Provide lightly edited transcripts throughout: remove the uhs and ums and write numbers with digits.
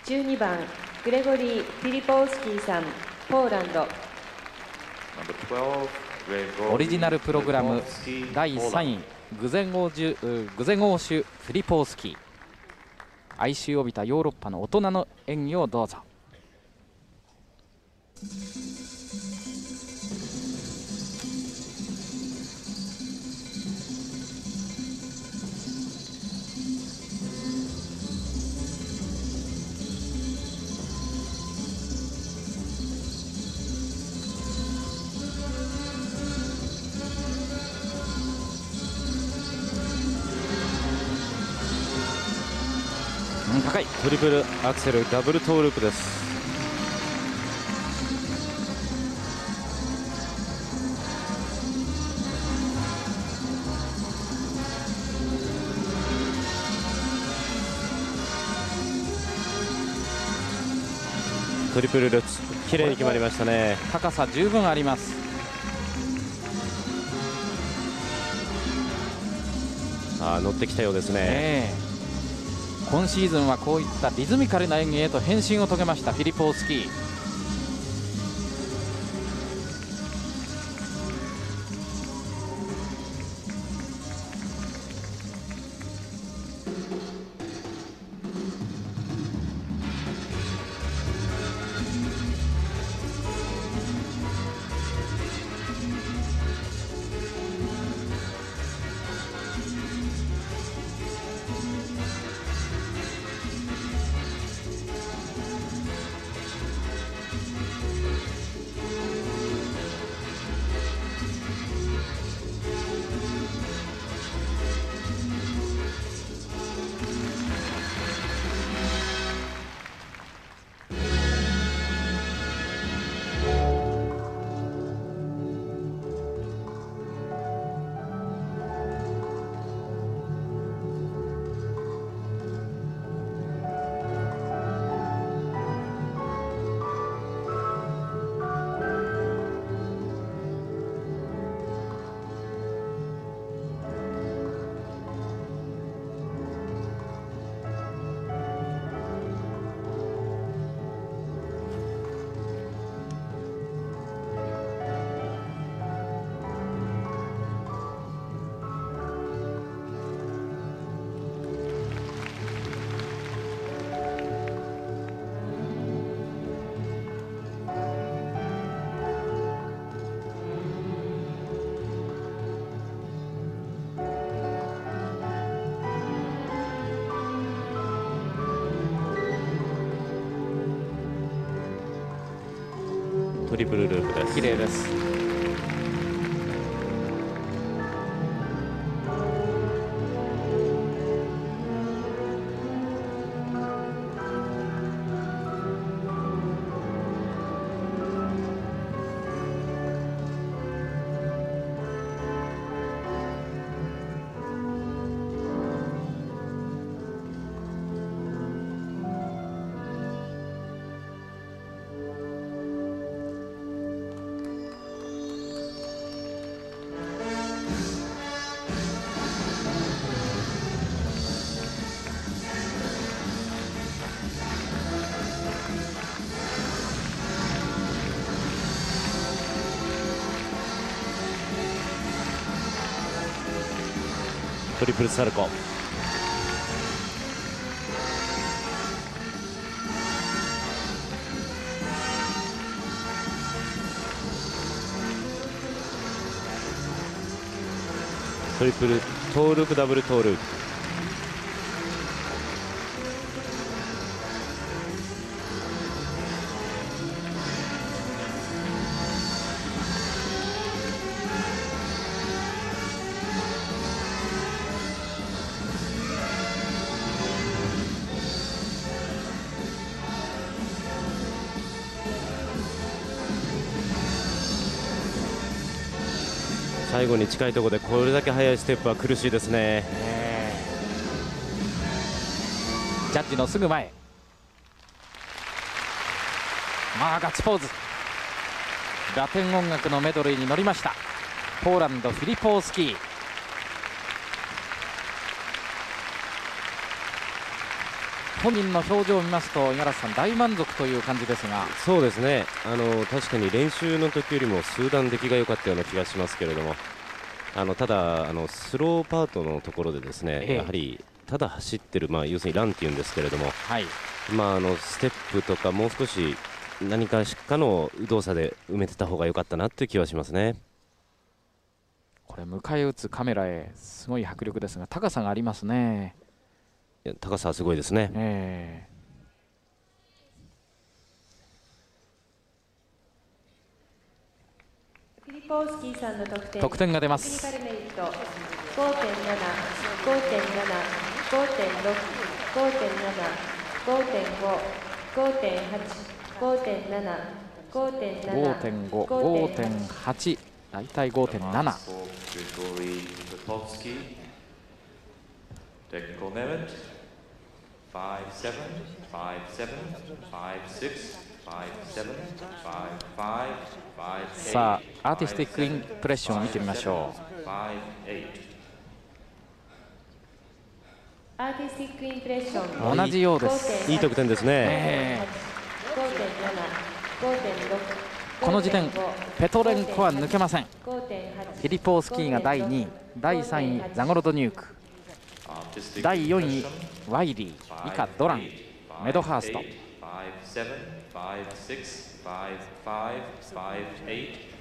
12番グレゴリー・フィリポウスキーさん、ポーランド。 オリジナルプログラム第3位、グゼンオーシュ・フィリポウスキー。哀愁を帯びたヨーロッパの大人の演技をどうぞ。高いトリプルアクセルダブルトーループです。トリプルルッツ綺麗に決まりましたね。 高さ十分あります。 乗ってきたようですね。 今シーズンはこういったリズミカルな演技へと変身を遂げましたフィリポウスキー。 トリプルループです。 綺麗です。 トリプルサルコー。トリプルトーループダブルトーループ。最後に近いところでこれだけ速いステップは苦しいですね。 ジャッジのすぐ前、ガッツポーズ。ラテン音楽のメドレーに乗りましたポーランドフィリポウスキー。 本人の表情を見ますと五十嵐さん大満足という感じですが。 そうですね、確かに練習の時よりも数段出来が良かったような気がしますけれども、ただスローパートのところでですね、やはりただ走ってる、要するにランっていうんですけれども、 はい、 ステップとかもう少し何かしかの動作で埋めてた方が良かったなという気はしますね。 これ迎え撃つカメラへすごい迫力ですが高さがありますね。 いや、高さはすごいですね。 フィリポウスキーさんの得点が出ます。 テクニカルメリット 5.7、5.7、5.6、5.7、5.5、5.8、5.7、5.7、 5.5、5.8、大体 5.7。 Technical merit 57 57 56 57 55 58。 さあアーティスティックインプレッションを見てみましょう。 アーティスティックインプレッション同じようです。 いい得点ですね。 この時点ペトレンコは抜けません。フィリポウスキーが第2位、第3位ザゴロドニューク、第4位ワイリー、以下ドラン、メドハースト。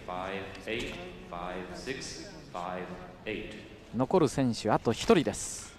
残る選手あと1人です。